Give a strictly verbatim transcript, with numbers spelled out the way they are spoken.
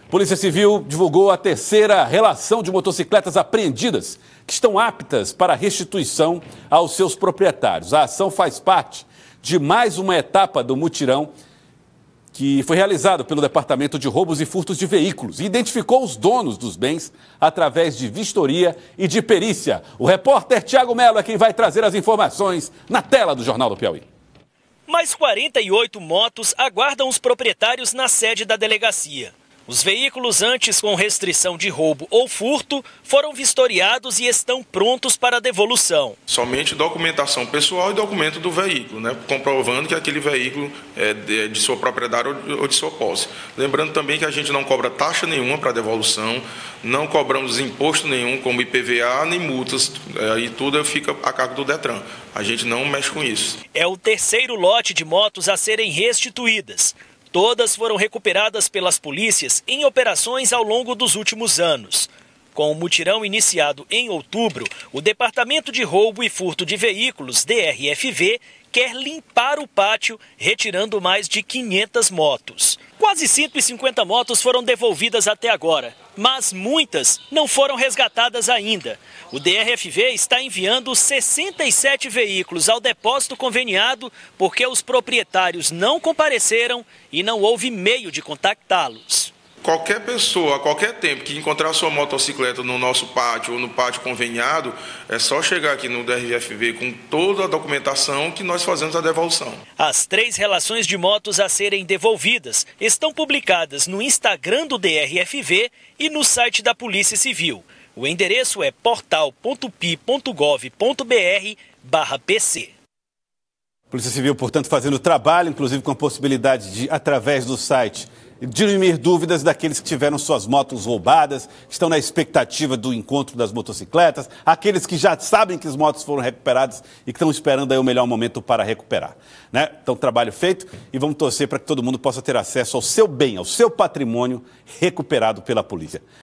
Polícia Civil divulgou a terceira relação de motocicletas apreendidas que estão aptas para restituição aos seus proprietários. A ação faz parte de mais uma etapa do mutirão que foi realizado pelo Departamento de Roubos e Furtos de Veículos e identificou os donos dos bens através de vistoria e de perícia. O repórter Tiago Melo é quem vai trazer as informações na tela do Jornal do Piauí. Mais quarenta e oito motos aguardam os proprietários na sede da delegacia. Os veículos antes com restrição de roubo ou furto foram vistoriados e estão prontos para devolução. Somente documentação pessoal e documento do veículo, né, comprovando que aquele veículo é de, de sua propriedade ou de sua posse. Lembrando também que a gente não cobra taxa nenhuma para devolução, não cobramos imposto nenhum, como I P V A, nem multas, é, e tudo fica a cargo do Detran. A gente não mexe com isso. É o terceiro lote de motos a serem restituídas. Todas foram recuperadas pelas polícias em operações ao longo dos últimos anos. Com o mutirão iniciado em outubro, o Departamento de Roubo e Furto de Veículos, D R F V, quer limpar o pátio, retirando mais de quinhentas motos. Quase cento e cinquenta motos foram devolvidas até agora, mas muitas não foram resgatadas ainda. O D R F V está enviando sessenta e sete veículos ao depósito conveniado porque os proprietários não compareceram e não houve meio de contactá-los. Qualquer pessoa, a qualquer tempo que encontrar sua motocicleta no nosso pátio ou no pátio conveniado, é só chegar aqui no D R F V com toda a documentação que nós fazemos a devolução. As três relações de motos a serem devolvidas estão publicadas no Instagram do D R F V e no site da Polícia Civil. O endereço é portal ponto pi ponto gov ponto br barra P C. Polícia Civil, portanto, fazendo trabalho, inclusive com a possibilidade de, através do site, dirimir dúvidas daqueles que tiveram suas motos roubadas, estão na expectativa do encontro das motocicletas, aqueles que já sabem que as motos foram recuperadas e que estão esperando aí o melhor momento para recuperar, né? Então, trabalho feito e vamos torcer para que todo mundo possa ter acesso ao seu bem, ao seu patrimônio recuperado pela polícia.